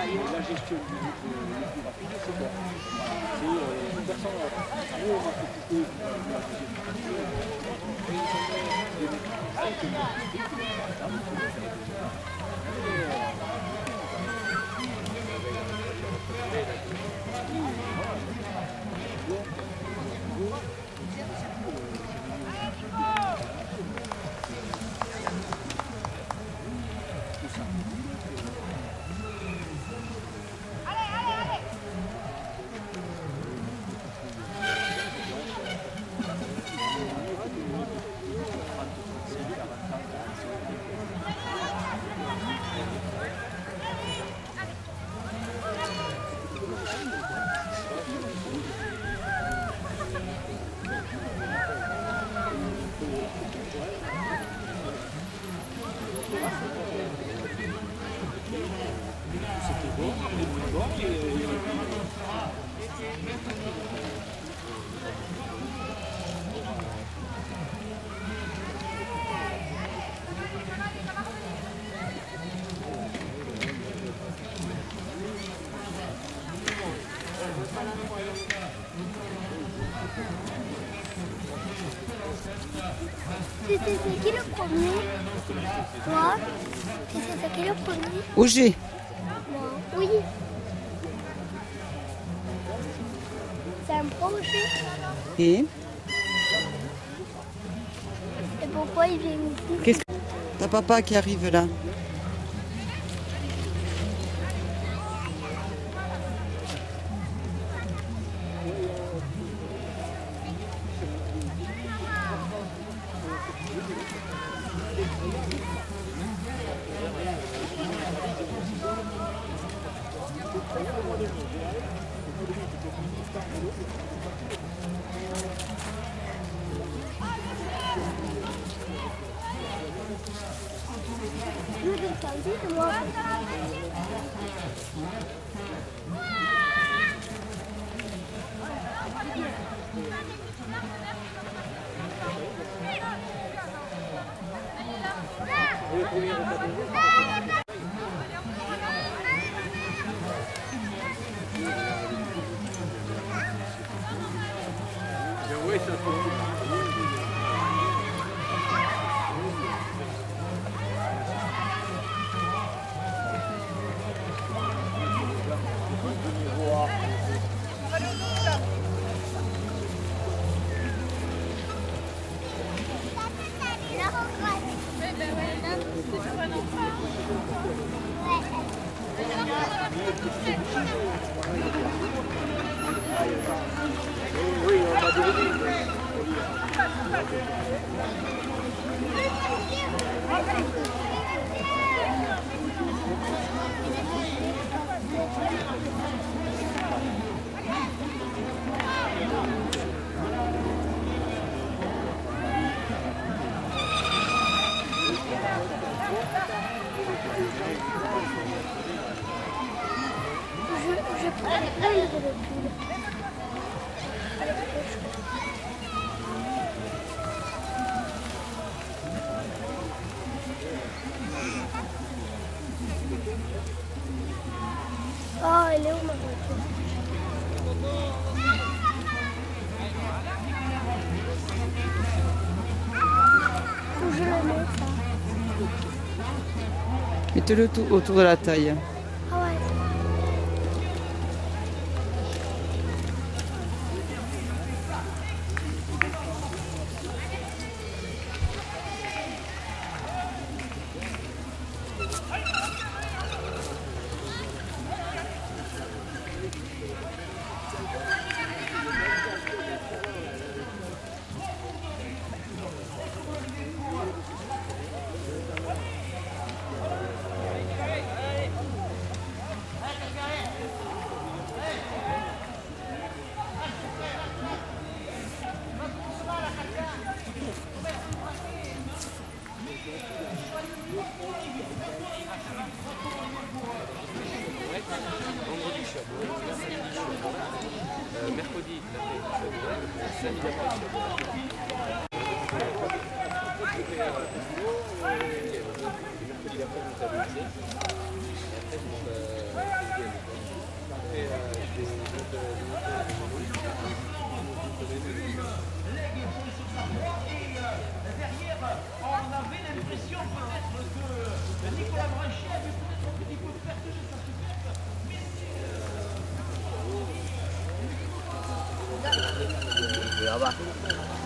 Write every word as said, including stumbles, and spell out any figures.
la gestion du plus rapide, c'est quoi? C'est une personne, nous on m'a occupé de la C'est qui le premier? Toi? C'est qui le premier? Auger. Moi, oui. C'est un projet. Et Et pourquoi il vient ici? qu'est-ce que... T'as papa qui arrive là. Oui, on m'a dit. Je prends plein de recul. Oh, elle est où ma voiture? Où je le mets ça? Mettez-le tout autour de la taille. Ah ouais. Vendredi Chapeau, samedi Chapeau, euh, mercredi la fête du Chapeau, samedi la fête du Chapeau. Mercredi la fête du Chapeau. Là-bas.